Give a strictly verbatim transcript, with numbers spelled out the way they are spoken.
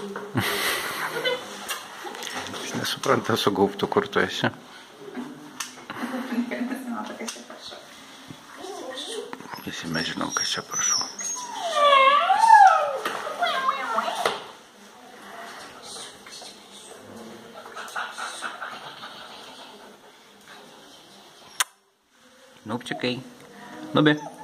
Aš nesuprantu su gaubtu, kur tu esi. Visi mes žinom, kas čia prašau. Nupčikai. Nubi.